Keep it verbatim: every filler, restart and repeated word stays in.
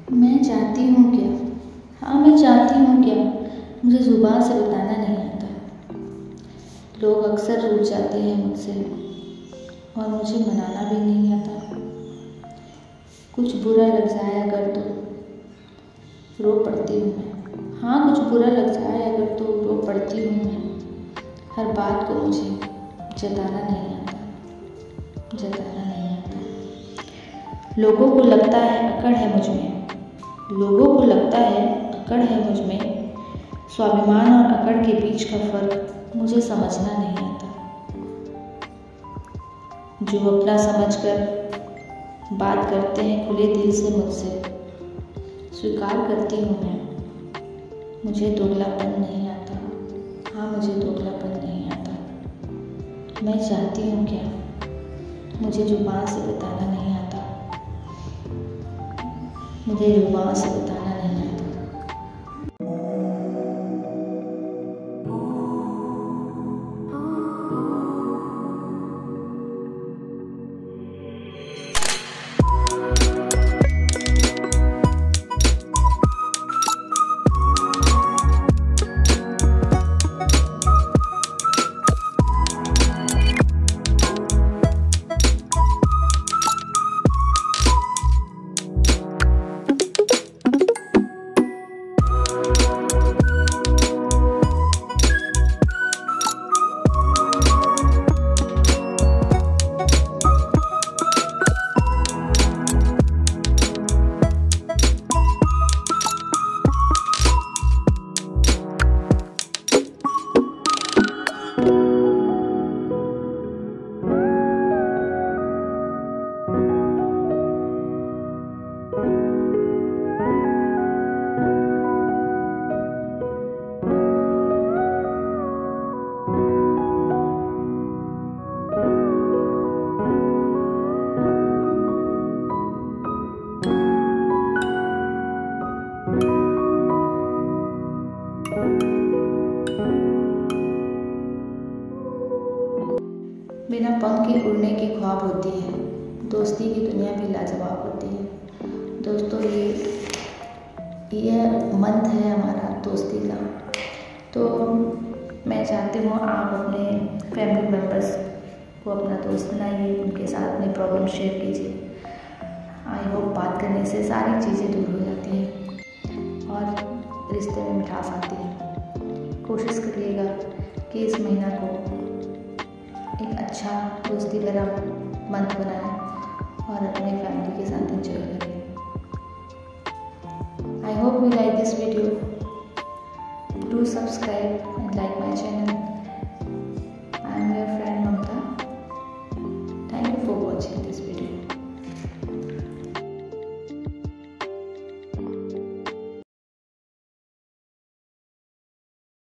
मैं चाहती हूँ क्या, हाँ मैं चाहती हूँ क्या, मुझे ज़ुबान से बताना नहीं आता। लोग अक्सर रूठ जाते हैं मुझसे और मुझे मनाना भी नहीं आता। कुछ बुरा लग जाए अगर तो रो पड़ती हूँ मैं, हाँ कुछ बुरा लग जाए अगर तो रो पड़ती हूँ मैं। हर बात को मुझे जताना नहीं आता, जताना नहीं आता। लोगों को लगता है अकड़ है मुझ में, लोगों को लगता है अकड़ है मुझ में। स्वाभिमान और अकड़ के बीच का फर्क मुझे समझना नहीं आता। जो अपना समझकर बात करते हैं खुले दिल से मुझसे, स्वीकार करती हूँ मैं, मुझे दोगलापन नहीं आता, हाँ मुझे दोगलापन नहीं आता। मैं चाहती हूँ क्या, मुझे जुबान से बताना नहीं आता, मुझे जुबान से बताना नहीं आता। बिना पंख के उड़ने की ख्वाब होती है, दोस्ती की दुनिया भी लाजवाब होती है। दोस्तों ये ये मंथ है हमारा दोस्ती का, तो मैं चाहती हूँ आप अपने फैमिली मेम्बर्स को अपना दोस्त बनाइए, उनके साथ अपनी प्रॉब्लम शेयर कीजिए। आई होप बात करने से सारी चीज़ें दूर हो जाती हैं और रिश्ते में मिठास आती है। कोशिश करिएगा कि इस महीना को एक अच्छा दोस्ती भरा मंथ बनाएं और अपने फैमिली के साथ एंजॉय करें। I hope you like this video. Do subscribe and like my channel.